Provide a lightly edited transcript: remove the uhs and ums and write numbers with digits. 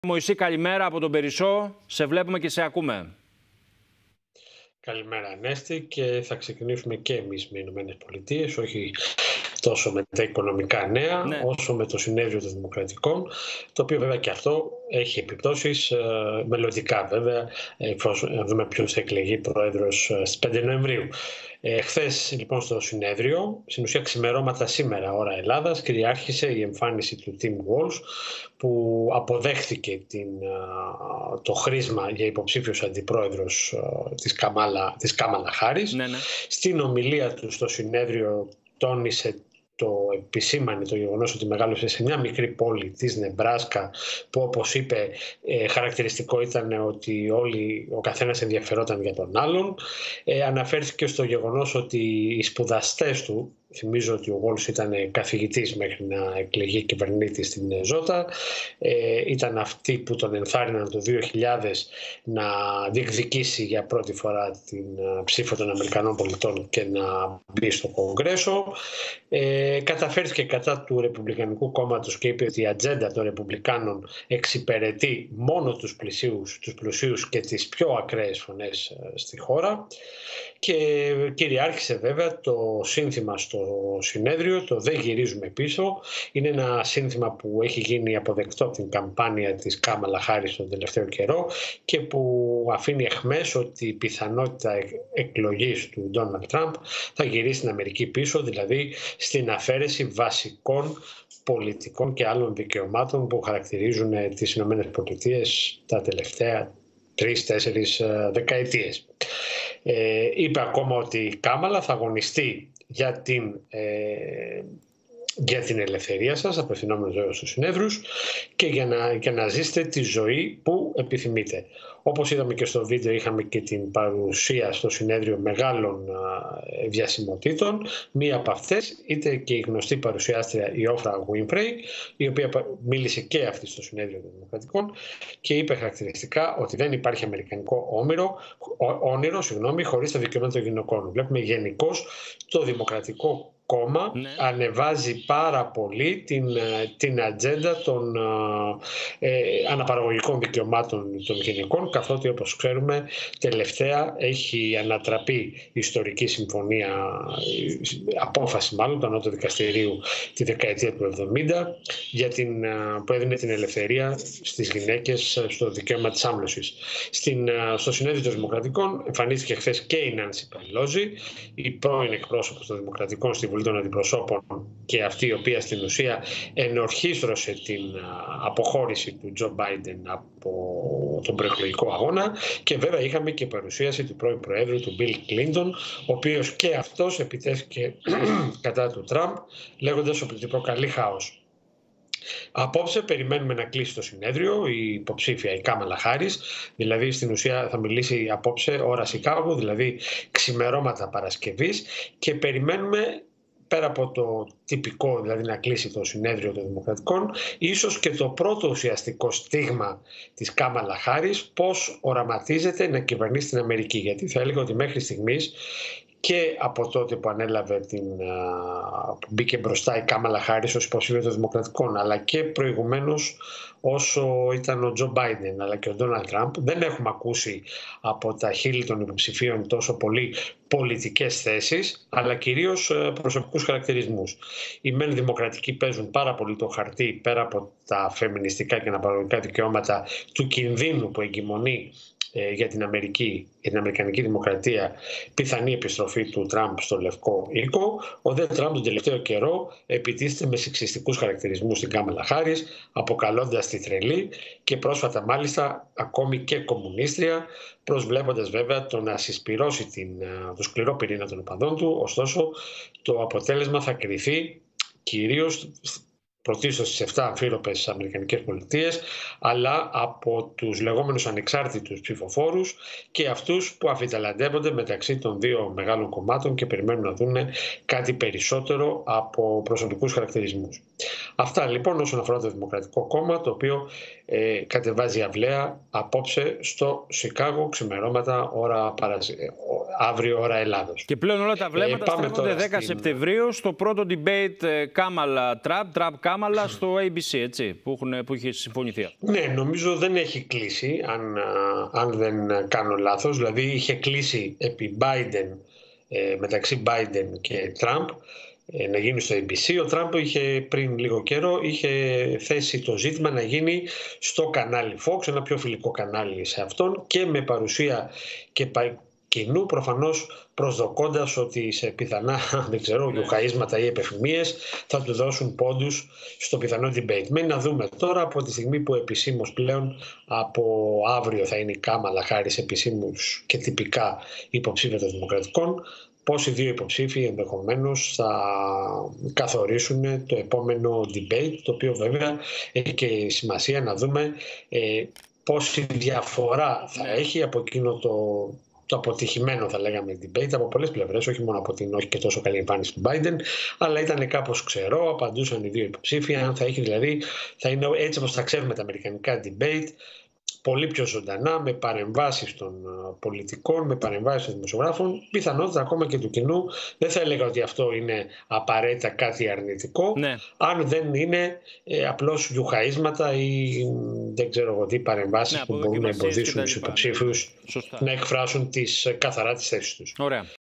Μωυσή, καλημέρα από τον Περισσό. Σε βλέπουμε και σε ακούμε. Καλημέρα, Ανέστη, και θα ξεκινήσουμε και εμείς με Ηνωμένες Πολιτείες, όχι τόσο με τα οικονομικά νέα, όσο με το συνέδριο των Δημοκρατικών, το οποίο βέβαια και αυτό έχει επιπτώσεις μελλοντικά, βέβαια, να δούμε ποιος θα εκλεγεί πρόεδρος στις 5 Νοεμβρίου. Χθες λοιπόν στο συνέδριο, στην ουσία ξημερώματα σήμερα ώρα Ελλάδας, κυριάρχησε η εμφάνιση του Tim Walz, που αποδέχθηκε το χρήσμα για υποψήφιος αντιπρόεδρος της Κάμαλα Χάρις. Στην ομιλία του στο συνέδριο τόνισε επισήμανε το γεγονός ότι μεγάλωσε σε μια μικρή πόλη της Νεμπράσκα, που όπως είπε χαρακτηριστικό ήταν ότι ο καθένας ενδιαφερόταν για τον άλλον. Αναφέρθηκε στο γεγονός ότι οι σπουδαστές του, θυμίζω ότι ο Walz ήταν καθηγητής μέχρι να εκλεγεί κυβερνήτης στην Ζώτα, ήταν αυτοί που τον ενθάρρυναν το 2000 να διεκδικήσει για πρώτη φορά την ψήφο των Αμερικανών πολιτών και να μπει στο Κογκρέσο. Καταφέρθηκε κατά του Ρεπουμπλικανικού κόμματος και είπε ότι η ατζέντα των Ρεπουμπλικάνων εξυπηρετεί μόνο τους πλουσίους και τις πιο ακραίες φωνές στη χώρα. Και κυριάρχησε βέβαια το σύνθημα στο συνέδριο, το «Δεν γυρίζουμε πίσω». Είναι ένα σύνθημα που έχει γίνει αποδεκτό από την καμπάνια της Κάμαλα Χάρις τον τελευταίο καιρό και που αφήνει εχμές ότι η πιθανότητα εκλογής του Ντόναλντ Τραμπ θα γυρίσει στην Αμερική πίσω, δηλαδή στην αφαίρεση βασικών πολιτικών και άλλων δικαιωμάτων που χαρακτηρίζουν τις Ηνωμένες Πολιτείες τα τελευταία 3-4 δεκαετίες. Είπε ακόμα ότι η Κάμαλα θα αγωνιστεί για την ελευθερία σας, απευθυνόμενος βέβαια στους συνέδρους, και για να ζήσετε τη ζωή που επιθυμείτε. Όπως είδαμε και στο βίντεο, είχαμε και την παρουσία στο συνέδριο μεγάλων διασημοτήτων. Μία από αυτές ήταν και η γνωστή παρουσιάστρια η Όφρα Γουίνφρεϊ, η οποία μίλησε και αυτή στο συνέδριο των Δημοκρατικών και είπε χαρακτηριστικά ότι δεν υπάρχει αμερικανικό όνειρο χωρίς τα δικαιώματα των γυναικών. Βλέπουμε γενικώς το Δημοκρατικό κόμμα ανεβάζει πάρα πολύ την ατζέντα των αναπαραγωγικών δικαιωμάτων των γυναικών, καθότι όπως ξέρουμε τελευταία έχει ανατραπεί η ιστορική απόφαση του Ανώτατου Δικαστηρίου τη δεκαετία του 70 που έδινε την ελευθερία στις γυναίκες στο δικαίωμα της άμβλωσης. Στο συνέδριο των Δημοκρατικών εμφανίστηκε χθες και η Νάνση Πελόζη, η πρώην εκπρόσωπος των Δημοκρατικών στη Βουλή των Αντιπροσώπων και αυτή η οποία στην ουσία ενορχίστρωσε την αποχώρηση του Τζο Μπάιντεν από τον προεκλογικό αγώνα, και βέβαια είχαμε και παρουσίαση του πρώην Προέδρου του Μπιλ Κλίντον, ο οποίος και αυτός επιτέθηκε κατά του Τραμπ, λέγοντας ότι προκαλεί χάος. Απόψε περιμένουμε να κλείσει το συνέδριο η υποψήφια η Κάμαλα Χάρις, δηλαδή στην ουσία θα μιλήσει απόψε ώρα Σικάγο, δηλαδή ξημερώματα Παρασκευής, και περιμένουμε πέρα από το τυπικό, δηλαδή να κλείσει το συνέδριο των Δημοκρατικών, ίσως και το πρώτο ουσιαστικό στίγμα της Κάμαλα Χάρις, πώς οραματίζεται να κυβερνήσει την Αμερική. Γιατί θα έλεγα ότι μέχρι στιγμής και από τότε που ανέλαβε που μπήκε μπροστά η Κάμαλα Χάρις ως υποψήφια των Δημοκρατικών, αλλά και προηγουμένως όσο ήταν ο Τζο Μπάιντεν αλλά και ο Ντόναλντ Τραμπ, δεν έχουμε ακούσει από τα χείλη των υποψηφίων τόσο πολύ πολιτικές θέσεις, αλλά κυρίως προσωπικούς χαρακτηρισμούς. Οι μεν δημοκρατικοί παίζουν πάρα πολύ το χαρτί, πέρα από τα φεμινιστικά και αναπαραγωγικά δικαιώματα, του κινδύνου που εγκυμονεί για την Αμερικανική Δημοκρατία πιθανή επιστροφή του Τραμπ στο Λευκό Οίκο. Ο δε Τραμπ τον τελευταίο καιρό επιτίθεται με σεξιστικούς χαρακτηρισμούς στην Κάμαλα Χάρις, αποκαλώντας τη τρελή και πρόσφατα μάλιστα ακόμη και κομμουνίστρια, προσβλέποντας βέβαια το να συσπυρώσει το σκληρό πυρήνα των οπαδών του. Ωστόσο το αποτέλεσμα θα κριθεί κυρίως πρωτίστως στις 7 αμφίροπες Αμερικανικές Πολιτείες, αλλά από τους λεγόμενους ανεξάρτητους ψηφοφόρους και αυτούς που αφιταλαντεύονται μεταξύ των δύο μεγάλων κομμάτων και περιμένουν να δουν κάτι περισσότερο από προσωπικούς χαρακτηρισμούς. Αυτά λοιπόν όσον αφορά το Δημοκρατικό Κόμμα, το οποίο κατεβάζει αυλαία απόψε στο Σικάγο, ξημερώματα, αύριο ώρα Ελλάδος. Και πλέον όλα τα βλέμματα στρέφονται 10 Σεπτεμβρίου στο πρώτο debate Trump-Kamala στο ABC, έτσι, που είχε συμφωνηθεί. Ναι, νομίζω δεν έχει κλείσει, αν δεν κάνω λάθος. Δηλαδή είχε κλείσει επί Biden, μεταξύ Biden και Trump, να γίνει στο ABC. Ο Τραμπ πριν λίγο καιρό είχε θέσει το ζήτημα να γίνει στο κανάλι Fox, ένα πιο φιλικό κανάλι σε αυτόν, και με παρουσία και κοινού, προφανώς προσδοκώντας ότι σε πιθανά, δεν ξέρω, γιουχαΐσματα ή επεφημίες θα του δώσουν πόντους στο πιθανό debate. Μένει να δούμε τώρα, από τη στιγμή που επισήμως πλέον από αύριο θα είναι η Κάμαλα Χάρις επισήμως και τυπικά υποψήφια των Δημοκρατικών, πώς οι δύο υποψήφοι ενδεχομένως θα καθορίσουν το επόμενο debate, το οποίο βέβαια έχει και σημασία να δούμε πόση διαφορά θα έχει από εκείνο το αποτυχημένο, θα λέγαμε, debate από πολλές πλευρές, όχι μόνο από την όχι και τόσο καλή εμφάνιση του Biden, αλλά ήταν κάπως ξερό, απαντούσαν οι δύο υποψήφοι, αν θα έχει δηλαδή, θα είναι έτσι όπως θα ξέρουμε τα αμερικανικά debate, πολύ πιο ζωντανά, με παρεμβάσεις των πολιτικών, με παρεμβάσεις των δημοσιογράφων, πιθανότητα ακόμα και του κοινού. Δεν θα έλεγα ότι αυτό είναι απαραίτητα κάτι αρνητικό, αν δεν είναι απλώς γιουχαΐσματα ή δεν ξέρω εγώ τι παρεμβάσεις που μπορούν να εμποδίσουν τους υποψήφιους να εκφράσουν καθαρά τις θέσεις τους. Ωραία.